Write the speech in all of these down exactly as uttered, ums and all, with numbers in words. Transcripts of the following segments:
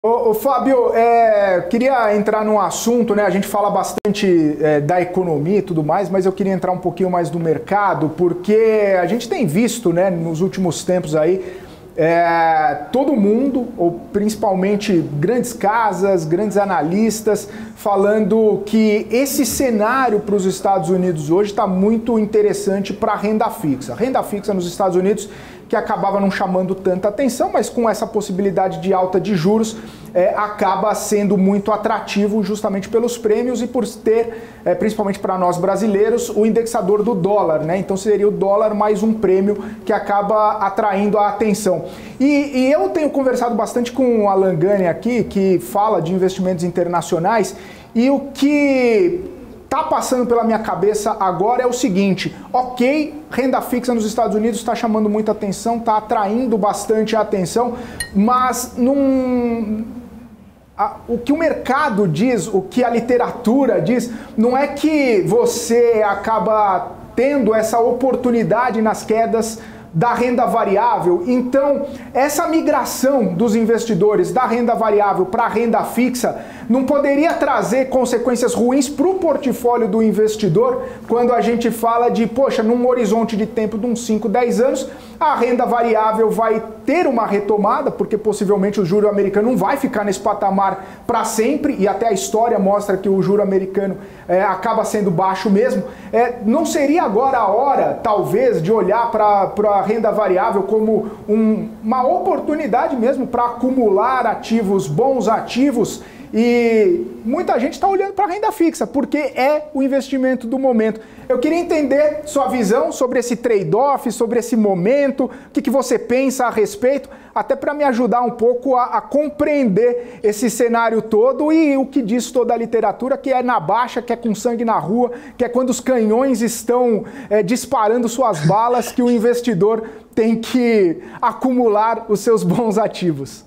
Ô, ô Fábio, é, queria entrar num assunto, né? A gente fala bastante é, da economia e tudo mais, mas eu queria entrar um pouquinho mais no mercado, porque a gente tem visto, né, nos últimos tempos aí, é, todo mundo, ou principalmente grandes casas, grandes analistas, falando que esse cenário para os Estados Unidos hoje está muito interessante para a renda fixa. Renda fixa nos Estados Unidos, que acabava não chamando tanta atenção, mas com essa possibilidade de alta de juros, é, acaba sendo muito atrativo justamente pelos prêmios e por ter, é, principalmente para nós brasileiros, o indexador do dólar, né? Então seria o dólar mais um prêmio que acaba atraindo a atenção. E, e eu tenho conversado bastante com o Alan Gani aqui, que fala de investimentos internacionais, e o que tá passando pela minha cabeça agora é o seguinte: ok, renda fixa nos Estados Unidos está chamando muita atenção, está atraindo bastante a atenção, mas num... a, o que o mercado diz, o que a literatura diz, não é que você acaba tendo essa oportunidade nas quedas da renda variável. Então, essa migração dos investidores da renda variável para a renda fixa não poderia trazer consequências ruins para o portfólio do investidor quando a gente fala de, poxa, num horizonte de tempo de uns cinco, dez anos, a renda variável vai ter uma retomada, porque possivelmente o juro americano não vai ficar nesse patamar para sempre, e até a história mostra que o juro americano é, acaba sendo baixo mesmo. É, não seria agora a hora, talvez, de olhar para a renda variável como um, uma oportunidade mesmo para acumular ativos, bons ativos? E muita gente está olhando para a renda fixa, porque é o investimento do momento. Eu queria entender sua visão sobre esse trade-off, sobre esse momento, o que, que você pensa a respeito, até para me ajudar um pouco a, a compreender esse cenário todo e o que diz toda a literatura, que é na baixa, que é com sangue na rua, que é quando os canhões estão é, disparando suas balas, que o investidor tem que acumular os seus bons ativos.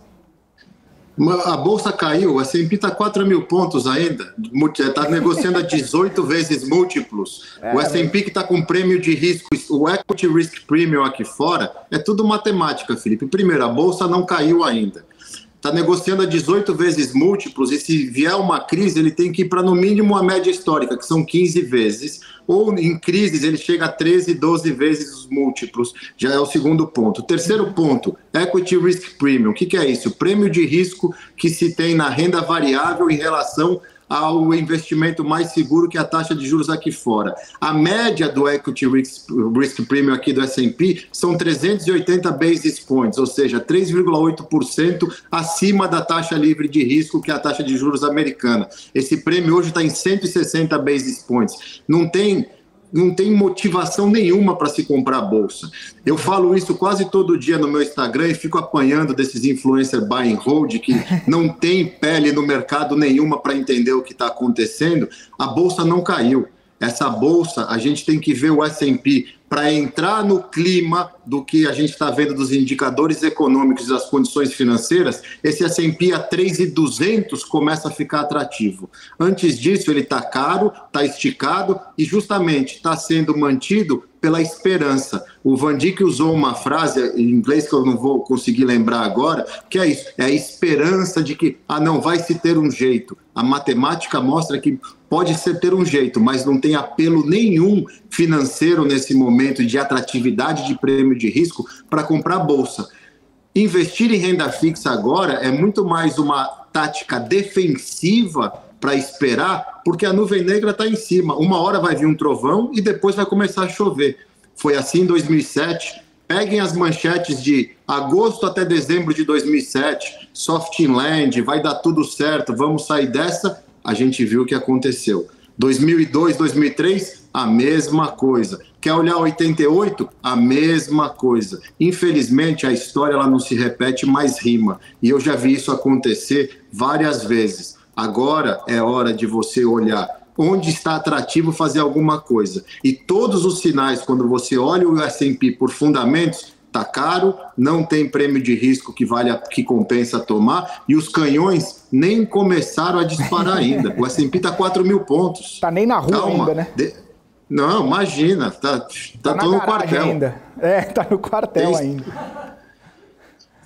A bolsa caiu, o S and P está quatro mil pontos ainda, está negociando a dezoito vezes múltiplos. É, o S and P que está com prêmio de risco, o Equity Risk Premium aqui fora, é tudo matemática, Felipe. Primeiro, a bolsa não caiu ainda. Está negociando a dezoito vezes múltiplos, e se vier uma crise, ele tem que ir para no mínimo a média histórica, que são quinze vezes, ou em crises ele chega a treze, doze vezes os múltiplos, já é o segundo ponto. Terceiro ponto, Equity Risk Premium. O que, que é isso? O prêmio de risco que se tem na renda variável em relação ao investimento mais seguro, que é a taxa de juros aqui fora. A média do Equity Risk, Risk Premium aqui do S and P são trezentos e oitenta basis points, ou seja, três vírgula oito por cento acima da taxa livre de risco, que é a taxa de juros americana. Esse prêmio hoje está em cento e sessenta basis points. Não tem... não tem motivação nenhuma para se comprar a bolsa. Eu falo isso quase todo dia no meu Instagram e fico apanhando desses influencer buy and hold que não tem pele no mercado nenhuma para entender o que está acontecendo. A bolsa não caiu. Essa bolsa, a gente tem que ver o S and P para entrar no clima do que a gente está vendo dos indicadores econômicos e das condições financeiras. Esse S and P a três mil e duzentos começa a ficar atrativo. Antes disso, ele está caro, está esticado e justamente está sendo mantido pela esperança. O Van Dijk usou uma frase em inglês que eu não vou conseguir lembrar agora, que é isso, é a esperança de que, ah não, vai se ter um jeito. A matemática mostra que pode ser ter um jeito, mas não tem apelo nenhum financeiro nesse momento de atratividade de prêmio de risco para comprar bolsa. Investir em renda fixa agora é muito mais uma tática defensiva para esperar, porque a nuvem negra está em cima. Uma hora vai vir um trovão e depois vai começar a chover. Foi assim em dois mil e sete. Peguem as manchetes de agosto até dezembro de dois mil e sete. Soft Land, vai dar tudo certo, vamos sair dessa. A gente viu o que aconteceu. dois mil e dois, dois mil e três, a mesma coisa. Quer olhar oitenta e oito? A mesma coisa. Infelizmente, a história ela não se repete, mas rima. E eu já vi isso acontecer várias vezes. Agora é hora de você olhar onde está atrativo fazer alguma coisa. E todos os sinais, quando você olha o S and P por fundamentos, está caro, não tem prêmio de risco que vale a, que compensa tomar, e os canhões nem começaram a disparar ainda. O S and P está quatro mil pontos. Está nem na rua Calma. ainda, né? De... Não, imagina, tá, tá, tá todo no quartel. Ainda. É, tá no quartel tem... ainda.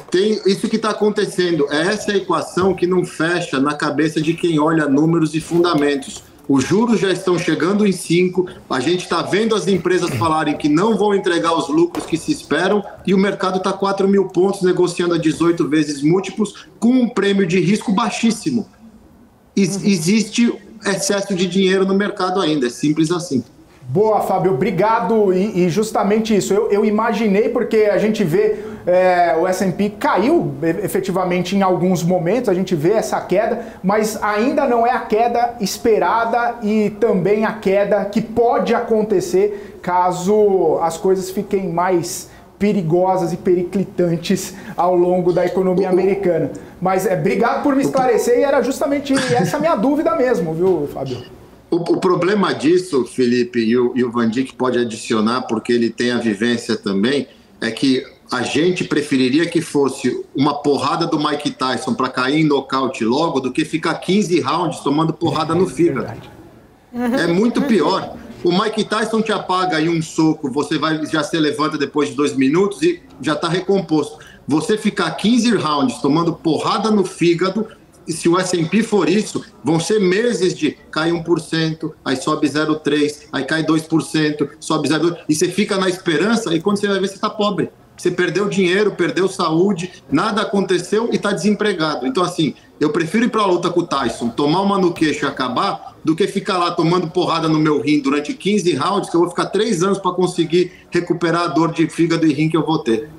Tem isso que está acontecendo. É essa a equação que não fecha na cabeça de quem olha números e fundamentos. Os juros já estão chegando em cinco, a gente está vendo as empresas falarem que não vão entregar os lucros que se esperam e o mercado está quatro mil pontos negociando a dezoito vezes múltiplos com um prêmio de risco baixíssimo. Ex- existe excesso de dinheiro no mercado ainda, é simples assim. Boa, Fábio, obrigado. E, e justamente isso, eu, eu imaginei, porque a gente vê é, o S and P caiu efetivamente em alguns momentos, a gente vê essa queda, mas ainda não é a queda esperada e também a queda que pode acontecer caso as coisas fiquem mais perigosas e periclitantes ao longo da economia americana. Mas é, obrigado por me esclarecer e era justamente essa minha dúvida mesmo, viu, Fábio? O, o problema disso, Felipe, e o, e o Van Dijk pode adicionar, porque ele tem a vivência também, é que a gente preferiria que fosse uma porrada do Mike Tyson para cair em nocaute logo do que ficar quinze rounds tomando porrada no fígado. É muito pior. O Mike Tyson te apaga aí um soco, você vai, já se levanta depois de dois minutos e já está recomposto. Você ficar quinze rounds tomando porrada no fígado, e se o S and P for isso, vão ser meses de cai um por cento, aí sobe zero vírgula três por cento, aí cai dois por cento, sobe zero vírgula dois por cento, e você fica na esperança, e quando você vai ver, você está pobre. Você perdeu dinheiro, perdeu saúde, nada aconteceu e está desempregado. Então, assim, eu prefiro ir para a luta com o Tyson, tomar uma no queixo e acabar, do que ficar lá tomando porrada no meu rim durante quinze rounds, que eu vou ficar três anos para conseguir recuperar a dor de fígado e rim que eu vou ter.